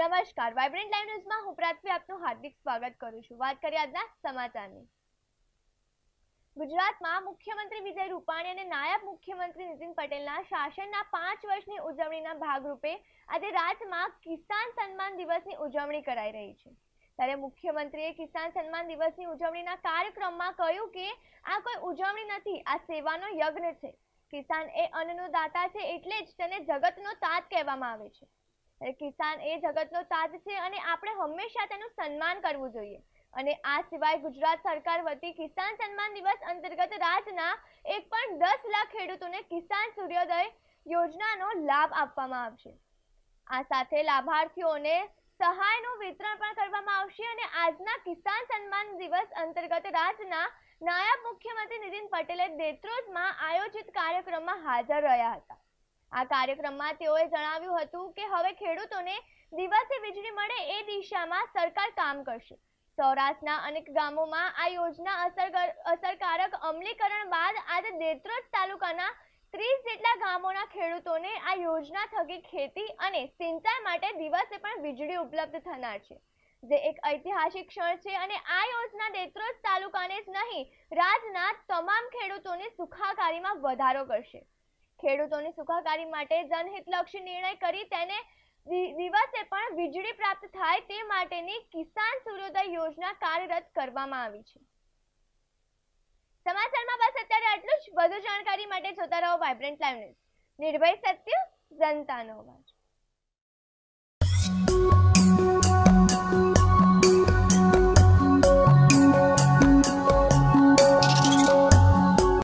નમસ્કાર, vibrant live ન્યૂઝમાં હું પૃથ્વી આપનું હાર્દિક સ્વાગત કરું છું। વાત કરીએ આજના સમાચારની। ગુજરાતમાં મુખ્યમંત્રી વિજય રૂપાણી અને નાયબ મુખ્યમંત્રી નીતિન પટેલના શાસનના 5 વર્ષની ઉજવણીના ભાગરૂપે આજે રાજ્યમાં કિસાન સન્માન દિવસની ઉજવણી કરાઈ રહી છે। ત્યારે મુખ્યમંત્રીએ કિસાન સન્માન દિવસની ઉજવણીના કાર્યક્રમમાં કહ્યું કે આ કોઈ ઉજવણી નથી, આ સેવાનો યજ્ઞ છે। કિસાન એ અન્નનો દાતા છે, એટલે જ તેને જગતનો તાત કહેવામાં આવે છે। કિસાન એ જગતનો તાજ છે અને આપણે હંમેશા તેનું સન્માન કરવું જોઈએ। અને આ સિવાય ગુજરાત સરકાર વતી કિસાન સન્માન દિવસ અંતર્ગત રાજ્યના 1.10 લાખ ખેડૂતોને કિસાન સૂર્યોદય યોજનાનો લાભ આપવામાં આવશે। આ સાથે લાભાર્થીઓને સહાયનું વિતરણ પણ કરવામાં આવશે અને આજના કિસાન સન્માન દિવસ અંતર્ગત રાજ્યના નાયબ મુખ્યમંત્રી નીતિન પટેલે દેત્રોજમાં આયોજિત કાર્યક્રમમાં હાજર રહ્યા હતા। આ કાર્યક્રમમાં તેઓએ જણાવ્યું હતું કે હવે ખેડૂતોને દિવસે વીજળી મળે એ દિશામાં સરકાર કામ કરશે। સૌરાષ્ટ્રના અનેક ગામોમાં આ યોજના અસરકારક અમલીકરણ બાદ આજે દેત્રોજ તાલુકાના 30 જેટલા ગામોના ખેડૂતોને આ યોજના થકી ખેતી અને સિંચાઈ માટે દિવસે પણ વીજળી ઉપલબ્ધ થનાર છે, જે એક ઐતિહાસિક ક્ષણ છે અને આ યોજના દેત્રોજ તાલુકાને જ નહીં, રાજ્યના તમામ ખેડૂતોની સુખાકારીમાં વધારો કરશે। ખેડૂતોની સુખાકારી માટે જનહિતલક્ષી નિર્ણય કરી તેને દિવસે પણ વીજળી પ્રાપ્ત થાય તે માટેની કિસાન સૂર્યોદય યોજના કાર્યરત કરવામાં આવી છે। સમાચારમાં બસ અત્યારે આટલું જ। વધુ જાણકારી માટે જોતા રહો વાઇબ્રન્ટ લાઈવ ન્યૂઝ। નિર્ભય સત્ય, જનતાનો અવાજ।